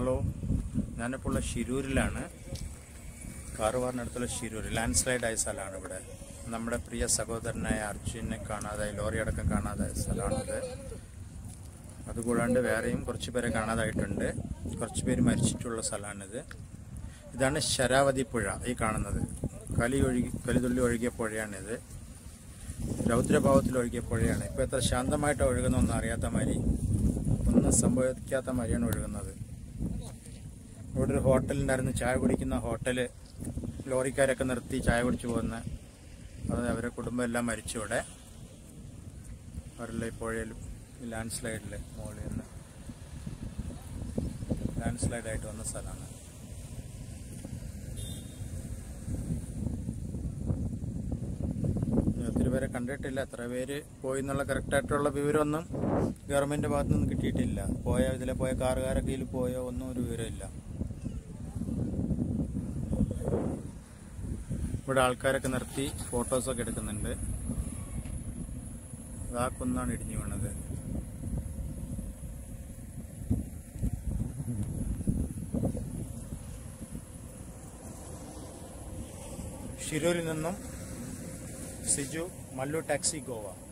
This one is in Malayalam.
ഹലോ, ഞാനിപ്പോൾ ഉള്ള ഷിരൂരിലാണ്. കാറുവാറിനടുത്തുള്ള ഷിരൂർ ലാൻഡ് സ്ലൈഡ് ആയ സ്ഥലമാണ്. ഇവിടെ നമ്മുടെ പ്രിയ സഹോദരനായ അർജുനെ കാണാതായി, ലോറി അടക്കം കാണാതായ സ്ഥലമാണിത്. അതുകൂടാണ്ട് വേറെയും കുറച്ച് പേരെ കാണാതായിട്ടുണ്ട്. കുറച്ച് പേര് മരിച്ചിട്ടുള്ള സ്ഥലമാണിത്. ഇതാണ് ശരാവതി പുഴ, ഈ കാണുന്നത്. കലിതുള്ളി ഒഴുകിയ പുഴയാണിത്. രൗദ്രഭാവത്തിൽ ഒഴുകിയ പുഴയാണ്. ഇപ്പോൾ എത്ര ശാന്തമായിട്ട് ഒഴുകുന്നൊന്നും അറിയാത്ത മാതിരി, ഒന്നും സംഭവിക്കാത്ത മാതിരിയാണ് ഒഴുകുന്നത്. ഇവിടെ ഒരു ഹോട്ടലുണ്ടായിരുന്നു, ചായ കുടിക്കുന്ന ഹോട്ടല്. ലോറിക്കാരൊക്കെ നിർത്തി ചായ കുടിച്ചു പോകുന്ന, അത് അവരെ കുടുംബം എല്ലാം മരിച്ചു. ഇവിടെ അവരെല്ലാം ഈ പുഴയിലും ലാൻഡ് സ്ലൈഡിൽ മുകളിൽ നിന്ന് ലാൻഡ് സ്ലൈഡായിട്ട് വന്ന സ്ഥലമാണ്. ഒത്തിരി പേരെ കണ്ടിട്ടില്ല. എത്ര പേര് പോയി എന്നുള്ള കറക്റ്റായിട്ടുള്ള വിവരമൊന്നും ഗവൺമെൻറ് ഭാഗത്തു നിന്നും കിട്ടിയിട്ടില്ല. ഇതിലെ പോയ കാറുകാരൊക്കെ ഇതിൽ പോയോ ഒന്നും ഒരു വിവരമില്ല. ഇവിടെ ആൾക്കാരൊക്കെ നിർത്തി ഫോട്ടോസൊക്കെ എടുക്കുന്നുണ്ട്. ആ കുന്നാണ് ഇടിഞ്ഞു വീണത്. ഷിരൂരിൽ നിന്നും സിജു, മല്ലു ടാക്സി, ഗോവ.